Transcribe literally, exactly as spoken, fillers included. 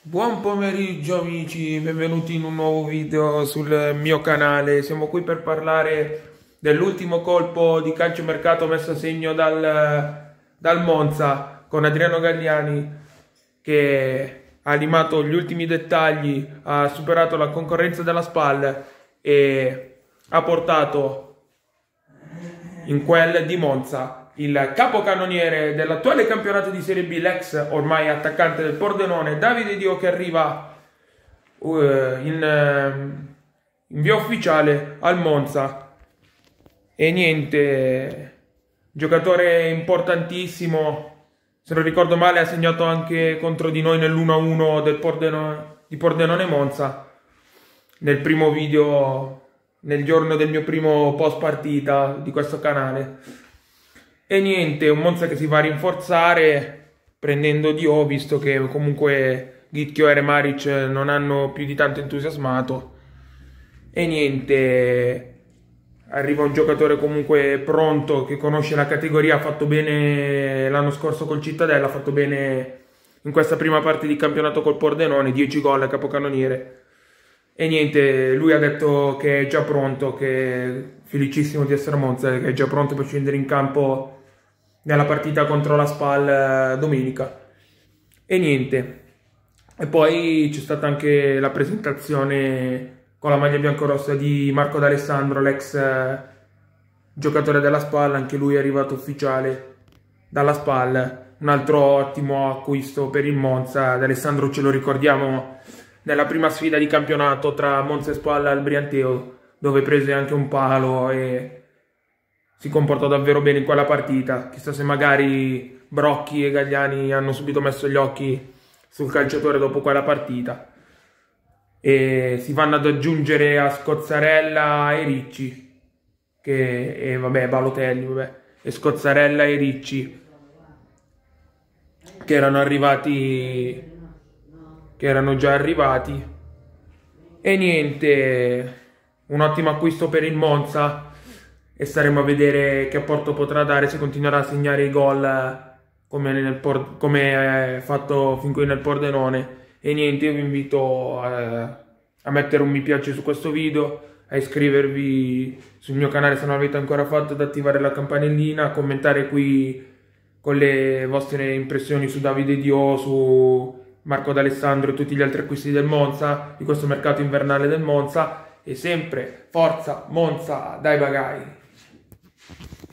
Buon pomeriggio amici, benvenuti in un nuovo video sul mio canale. Siamo qui per parlare dell'ultimo colpo di calciomercato messo a segno dal, dal Monza con Adriano Galliani, che ha limato gli ultimi dettagli, ha superato la concorrenza della SPAL e ha portato in quel di Monza il capocannoniere dell'attuale campionato di Serie B, l'ex ormai attaccante del Pordenone, Davide Dio, che arriva uh, in, uh, in via ufficiale al Monza. E niente, giocatore importantissimo, se non ricordo male ha segnato anche contro di noi nell'uno a uno del Pordenone, di Pordenone Monza, nel primo video, nel giorno del mio primo post partita di questo canale. E niente, un Monza che si va a rinforzare prendendo Dio, visto che comunque Ghicchio e Remaric non hanno più di tanto entusiasmato. E niente, arriva un giocatore comunque pronto, che conosce la categoria, ha fatto bene l'anno scorso col Cittadella, ha fatto bene in questa prima parte di campionato col Pordenone, dieci gol a capocannoniere. E niente, lui ha detto che è già pronto, che è felicissimo di essere a Monza, che è già pronto per scendere in campo nella partita contro la SPAL domenica. E niente, e poi c'è stata anche la presentazione con la maglia biancorossa di Marco D'Alessandro, l'ex giocatore della SPAL, anche lui è arrivato ufficiale dalla SPAL, un altro ottimo acquisto per il Monza. D'Alessandro ce lo ricordiamo nella prima sfida di campionato tra Monza e SPAL al Brianteo, dove prese anche un palo e si comportò davvero bene in quella partita. Chissà se magari Brocchi e Galliani hanno subito messo gli occhi sul calciatore dopo quella partita. E si vanno ad aggiungere a Scozzarella e Ricci, che, e vabbè, Balotelli, vabbè, e Scozzarella e Ricci, che erano arrivati, che erano già arrivati. E niente, un ottimo acquisto per il Monza, e staremo a vedere che apporto potrà dare, se continuerà a segnare i gol come, nel Por come fatto fin qui nel Pordenone. E niente, io vi invito a, a mettere un mi piace su questo video, a iscrivervi sul mio canale se non l'avete ancora fatto, ad attivare la campanellina, a commentare qui con le vostre impressioni su Davide Dio, su Marco D'Alessandro e tutti gli altri acquisti del Monza, di questo mercato invernale del Monza. E sempre forza Monza, dai bagai!